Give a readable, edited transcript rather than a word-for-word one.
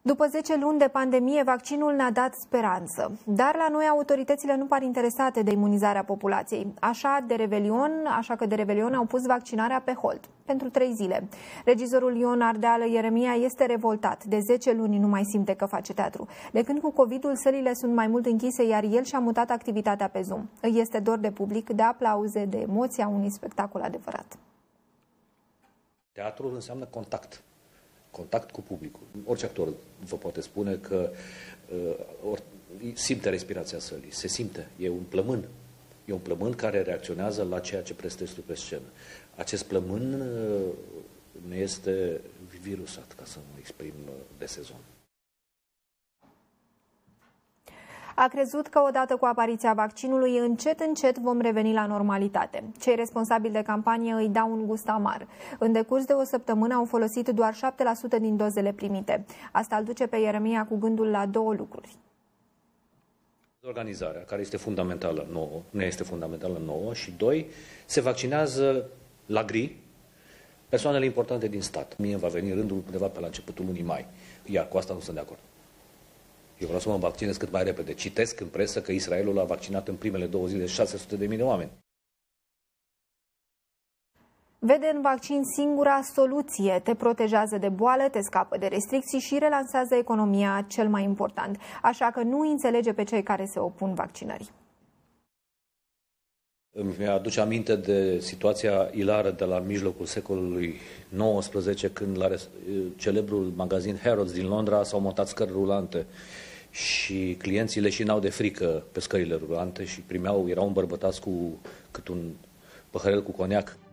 După 10 luni de pandemie, vaccinul ne-a dat speranță. Dar la noi autoritățile nu par interesate de imunizarea populației. Așa că de Revelion au pus vaccinarea pe hold pentru 3 zile. Regizorul Ion Ardeală Ieremia este revoltat. De 10 luni nu mai simte că face teatru. De când cu COVID-ul sălile sunt mai mult închise, iar el și-a mutat activitatea pe Zoom. Îi este dor de public, de aplauze, de emoția unui spectacol adevărat. Teatrul înseamnă contact. Contact cu publicul. Orice actor vă poate spune că simte respirația sălii, se simte, e un plămân. E un plămân care reacționează la ceea ce prestezi tu pe scenă. Acest plămân ne este virusat, ca să mă exprim de sezon. A crezut că odată cu apariția vaccinului, încet vom reveni la normalitate. Cei responsabili de campanie îi dau un gust amar. În decurs de o săptămână au folosit doar 7% din dozele primite. Asta îl duce pe Ieremia cu gândul la 2 lucruri. Organizarea, care este fundamentală nouă, nu este fundamentală nouă, și 2, se vaccinează la gri persoanele importante din stat. Mie va veni rândul undeva pe la începutul lunii mai, iar cu asta nu sunt de acord. Eu vreau să mă vaccinez cât mai repede. Citesc în presă că Israelul a vaccinat în primele 2 zile 600.000 de oameni. Vede în vaccin singura soluție. Te protejează de boală, te scapă de restricții și relansează economia, cel mai important. Așa că nu înțelege pe cei care se opun vaccinării. Îmi aduce aminte de situația ilară de la mijlocul secolului XIX, când la celebrul magazin Harrods din Londra s-au montat scări rulante și clienții leșinau de frică pe scările rulante și erau îmbărbătați cu cât un păhărel cu coniac.